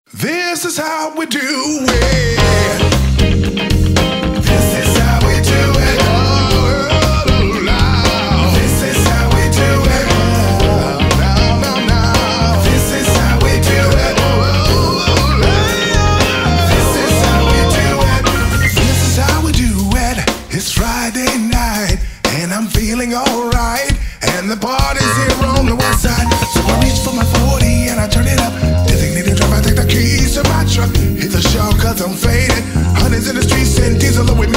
This is how we do it. This is how we do it. Oh, no. This is how we do it. No, no, no. This is how we do it. Oh, this is how we do it. This is how we do it. It's Friday night and I'm feeling alright. And the party's here on the west side. So I reach for my 40 and I turn it up. Designated driver, I take the keys to my truck. Hit the shop cause I'm faded. Hundreds in the streets and diesel with